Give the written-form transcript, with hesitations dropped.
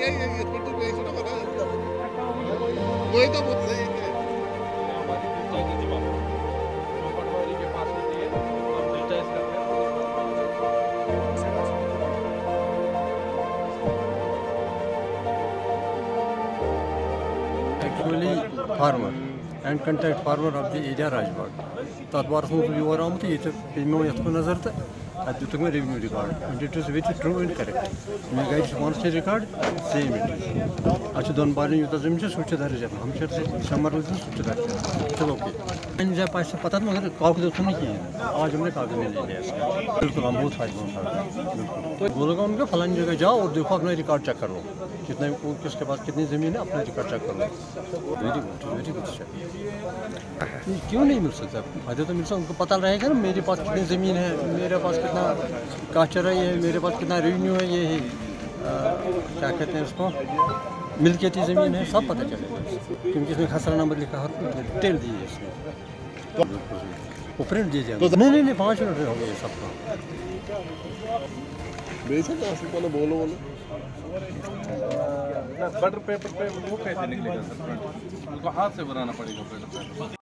ये फिर तो पैसे ना बना वही तो मुझसे है हमारी पंचायती बात पटवारी के पास होती है हम डिजिटाइज करते हैं। Actually, farmer and contact farmer of the area Rajbagh. तत् बार योर आमुत ये पे ये नजर तो अत दुत मे revenue record and it is which true and correct मे गई वन रिकॉर्ड सेम इट अच्छे दोन बार यूत जमीन सह दर्ज हम समर सह दर्ज चलो ओके जब पास पता मगर कागज तो नहीं किए आज हमने कागज नहीं ले लिया बिल्कुल हम बहुत फायदा तो बोलेगा उनका फलानी जगह जाओ और देखो अपना रिकॉर्ड चेक कर लो कितने किसके पास कितनी ज़मीन है अपना रिकॉर्ड चेक कर लो वेरी गुड क्यों नहीं मिल सकता फायदा तो मिल सकता उनको पता रहेगा ना मेरे पास कितनी ज़मीन है मेरे पास कितना काचरा है मेरे पास कितना रेवेन्यू है ये क्या कहते हैं उसको मिल्कियती ज़मीन है सब पता चलेगा क्योंकि इसमें खसरा नंबर लिखा हर कुछ डिटेल दी है इसमें वो प्रिंट दिए जाए नहीं 5 मिनट हो गए सबका बोलो बटर पेपर पे वो कैसे निकलेगा सर? उनको हाथ से बनाना पड़ेगा बटर पेपर।